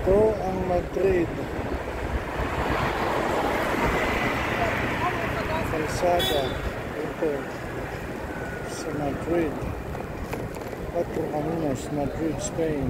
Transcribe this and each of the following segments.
Ito ang Madrid. Calzada. Ito sa Madrid. Cuatro Caminos, Madrid, Spain.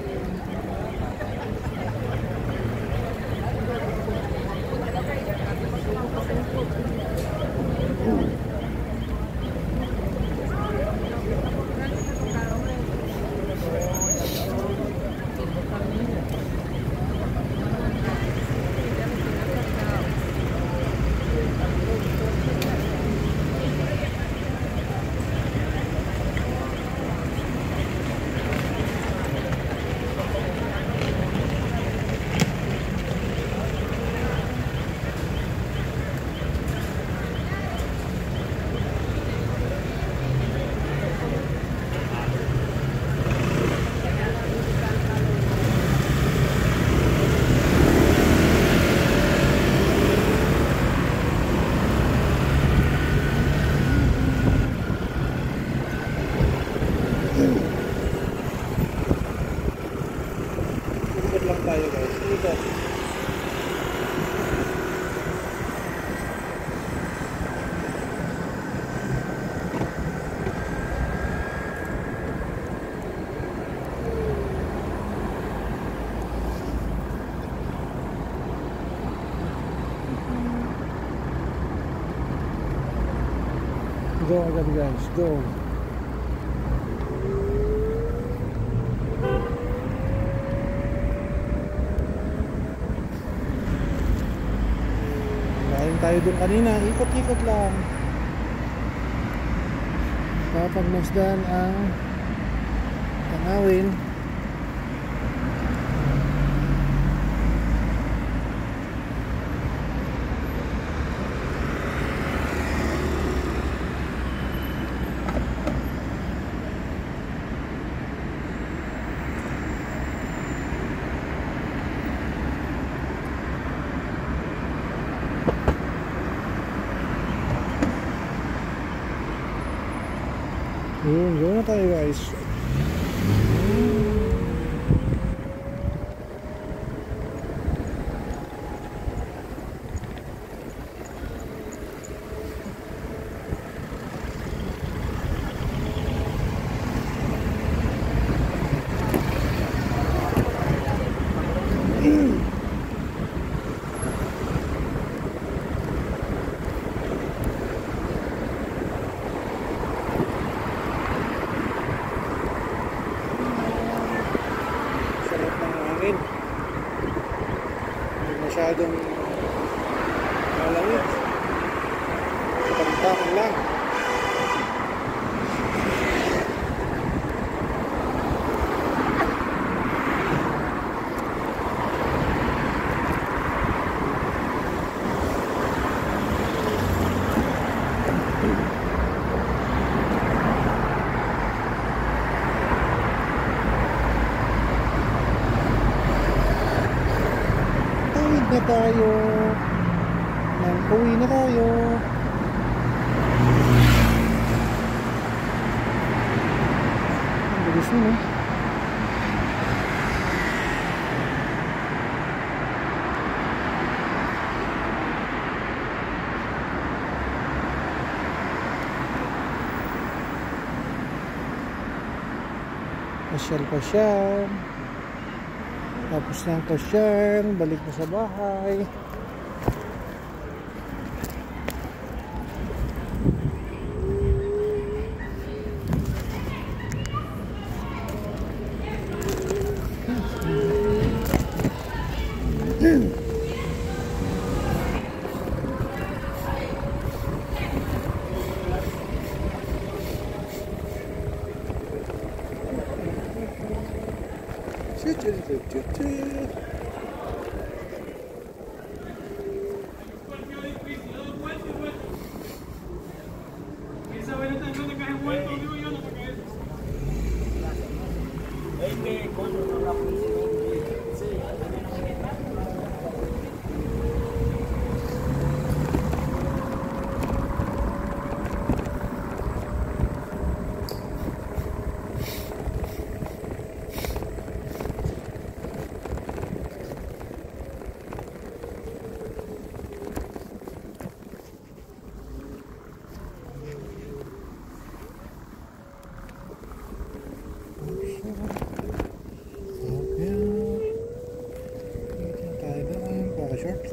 Lang tayo guys. Dito. Go agad guys, go. Tayo dun kanina, ikot-ikot lang. Kapag masdan ang tanawin. Yun, gawin na tayo guys. Masyadong malamig. Pagtakan lang. Na tayo. Uwi na tayo. Ang bilis mo, no? Pasyal-pasyal. Tapos ng pasyal, balik na sa bahay.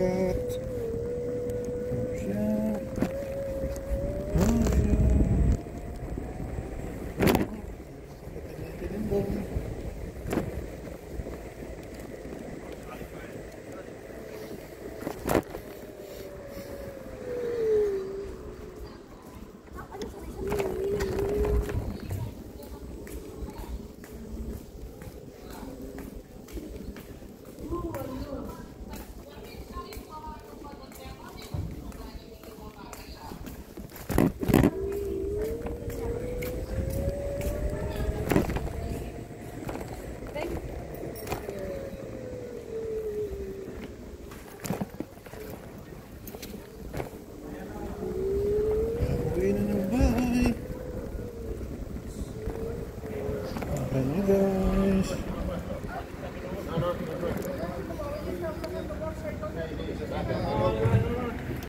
dagat. Oh siya. Oh siya. Sakatan natin ang bong. Uwi na ng bahay. Okay na guys.